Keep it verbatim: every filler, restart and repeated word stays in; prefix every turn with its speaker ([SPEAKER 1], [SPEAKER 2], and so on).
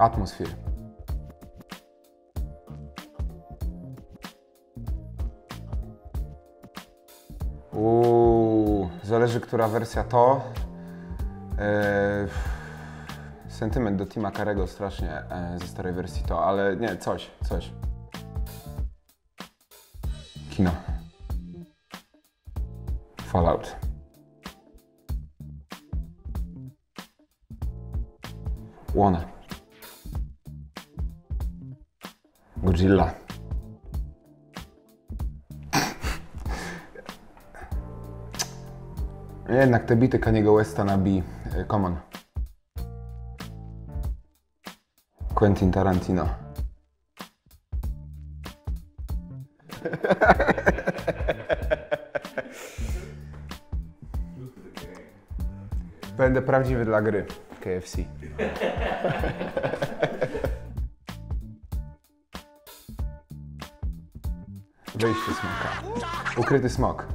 [SPEAKER 1] Atmosphere. Uuu, zależy, która wersja to. Eee, sentyment do Tima Carrego strasznie e, ze starej wersji to, ale nie, coś, coś. Kino. Fallout. Łona. Godzilla. Jednak te bity Kaniego Westa na B. Common. Quentin Tarantino. Będę prawdziwy dla gry. K F C. Wejście smoka. Ukryty smok.